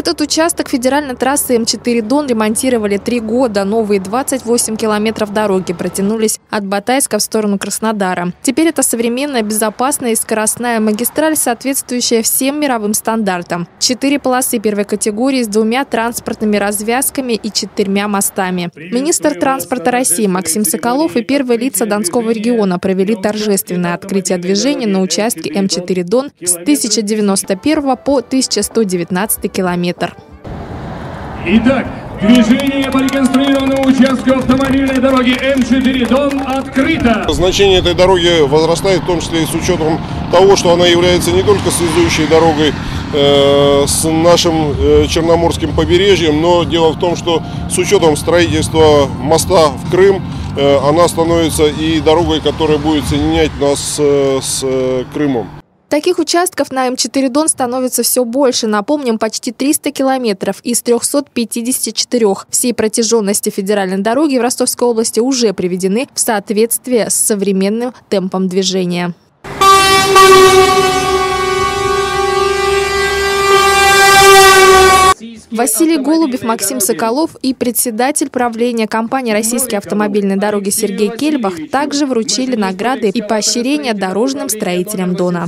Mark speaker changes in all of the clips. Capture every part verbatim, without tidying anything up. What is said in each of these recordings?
Speaker 1: Этот участок федеральной трассы М четыре Дон ремонтировали три года. Новые двадцать восемь километров дороги протянулись от Батайска в сторону Краснодара. Теперь это современная, безопасная и скоростная магистраль, соответствующая всем мировым стандартам. Четыре полосы первой категории с двумя транспортными развязками и четырьмя мостами. Министр транспорта России Максим Соколов и первые лица Донского региона провели торжественное открытие движения на участке М четыре Дон с тысяча девяносто первого по тысяча сто девятнадцатый километр.
Speaker 2: Итак, движение по реконструированному участку автомобильной дороги М четыре Дон открыто.
Speaker 3: Значение этой дороги возрастает, в том числе и с учетом того, что она является не только связующей дорогой э, с нашим э, Черноморским побережьем, но дело в том, что с учетом строительства моста в Крым, э, она становится и дорогой, которая будет соединять нас э, с э, Крымом.
Speaker 1: Таких участков на М четыре Дон становится все больше. Напомним, почти триста километров из трёхсот пятидесяти четырёх всей протяженности федеральной дороги в Ростовской области уже приведены в соответствие с современным темпом движения. Василий Голубев, Максим Соколов и председатель правления компании «Российские автомобильные дороги» Сергей Кельбах также вручили награды и поощрения дорожным строителям Дона.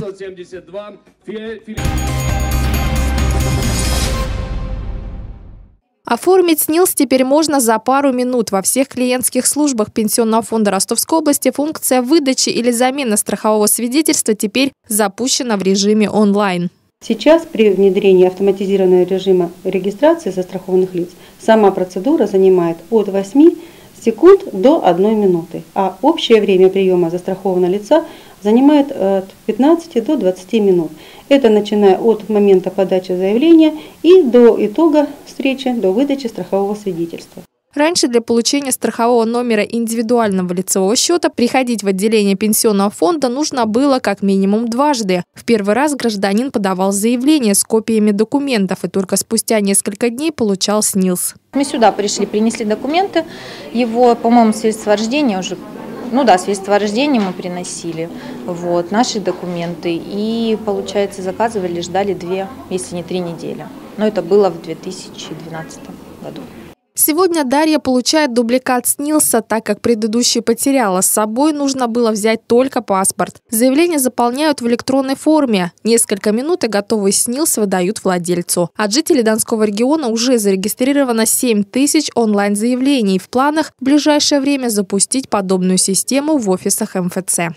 Speaker 1: Оформить СНИЛС теперь можно за пару минут. Во всех клиентских службах Пенсионного фонда Ростовской области функция выдачи или замены страхового свидетельства теперь запущена в режиме онлайн.
Speaker 4: Сейчас при внедрении автоматизированного режима регистрации застрахованных лиц сама процедура занимает от восьми секунд до одной минуты, а общее время приема застрахованного лица занимает от пятнадцати до двадцати минут. Это начиная от момента подачи заявления и до итога встречи, до выдачи страхового свидетельства.
Speaker 1: Раньше для получения страхового номера индивидуального лицевого счета приходить в отделение пенсионного фонда нужно было как минимум дважды. В первый раз гражданин подавал заявление с копиями документов и только спустя несколько дней получал СНИЛС.
Speaker 5: Мы сюда пришли, принесли документы, его, по-моему, свидетельство о рождении уже, ну да, свидетельство о рождении мы приносили, вот, наши документы, и, получается, заказывали, ждали две, если не три недели. Но это было в две тысячи двенадцатом году.
Speaker 1: Сегодня Дарья получает дубликат СНИЛСа, так как предыдущий потеряла. С собой нужно было взять только паспорт. Заявление заполняют в электронной форме. Несколько минут и готовый СНИЛС выдают владельцу. От жителей Донского региона уже зарегистрировано семь тысяч онлайн-заявлений. В планах в ближайшее время запустить подобную систему в офисах эм эф цэ.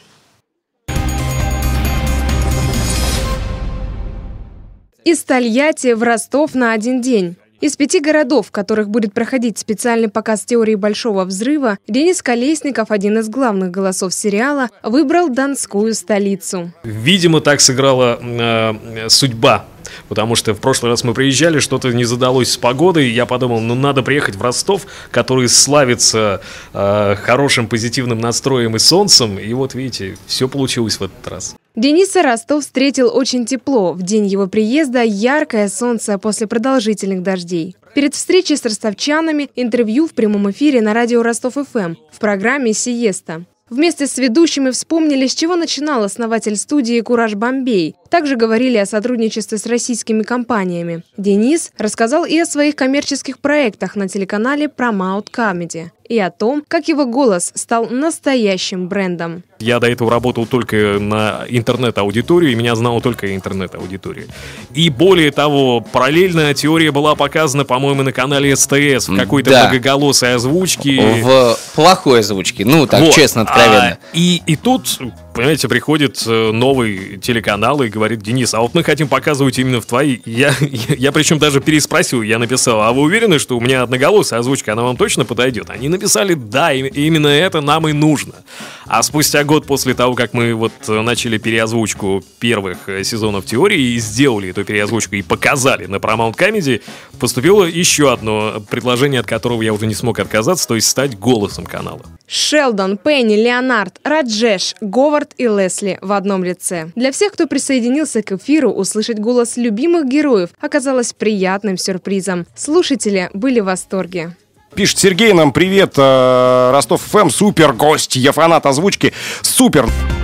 Speaker 6: Из Тольятти в Ростов на один день. Из пяти городов, в которых будет проходить специальный показ теории Большого взрыва, Денис Колесников, один из главных голосов сериала, выбрал Донскую столицу.
Speaker 7: Видимо, так сыграла э, судьба. Потому что в прошлый раз мы приезжали, что-то не задалось с погодой, и я подумал, ну надо приехать в Ростов, который славится э, хорошим позитивным настроем и солнцем, и вот видите, все получилось в этот раз.
Speaker 6: Дениса Ростов встретил очень тепло. В день его приезда яркое солнце после продолжительных дождей. Перед встречей с ростовчанами интервью в прямом эфире на радио Ростов-эф эм в программе «Сиеста». Вместе с ведущими вспомнили, с чего начинал основатель студии «Кураж Бомбей». Также говорили о сотрудничестве с российскими компаниями. Денис рассказал и о своих коммерческих проектах на телеканале Paramount Comedy. И о том, как его голос стал настоящим брендом.
Speaker 7: Я до этого работал только на интернет-аудиторию, и меня знала только интернет-аудитория. И более того, параллельно теория была показана, по-моему, на канале эс тэ эс в какой-то да. многоголосой озвучке.
Speaker 8: В плохой озвучке, ну так вот. Честно, откровенно.
Speaker 7: А, и, и тут, понимаете, приходит новый телеканал и говорит: Денис, а вот мы хотим показывать именно в твоей. Я, я, я причем даже переспросил, я написал: а вы уверены, что у меня одноголосая озвучка, она вам точно подойдет? Они написали: да, именно это нам и нужно. А спустя год после того, как мы вот начали переозвучку первых сезонов теории и сделали эту переозвучку и показали на Paramount Comedy, поступило еще одно предложение, от которого я уже не смог отказаться, то есть стать голосом канала.
Speaker 6: Шелдон, Пенни, Леонард, Раджеш, Говард и Лесли в одном лице. Для всех, кто присоединился к эфиру, услышать голос любимых героев оказалось приятным сюрпризом. Слушатели были в восторге.
Speaker 9: Пишет Сергей нам: привет, Ростов-эф эм, супер гость, я фанат озвучки, супер.